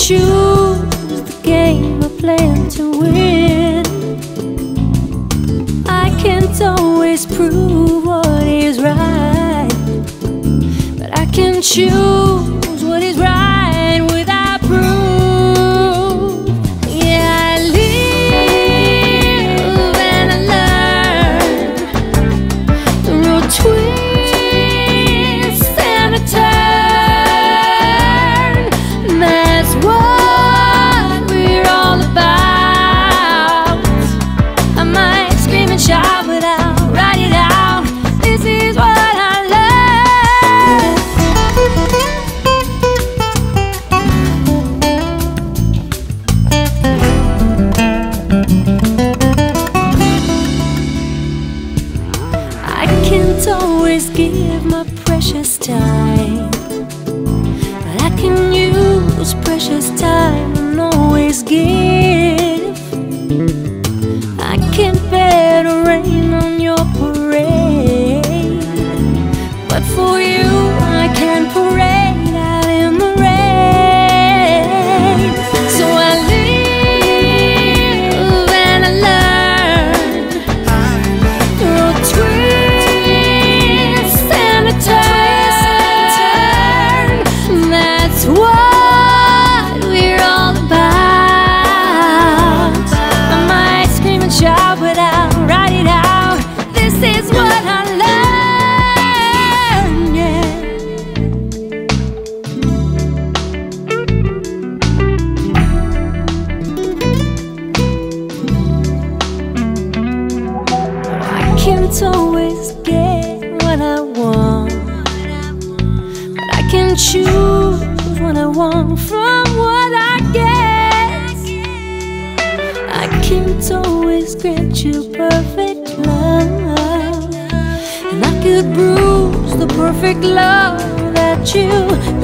choose the game I plan to win. I can't always prove what is right, but I can choose what is right without proof. Yeah, I live and I learn. The road twists and it turns. That's what we're all about. I might scream and shout, but I'll write it out. This is what I I can't always give my precious time, but I can use precious time and always give. I can't bear to rain on your parade, but for you I can parade out in the rain. So I live and I learn. The road twists and it turns. That's what we're all about. I might scream and shout, but I'll write it out. This is what I learned, yeah. I can't always get what I want, but I can choose what I want from what I get. I can't always grant you perfect love, and I could bruise the perfect love that you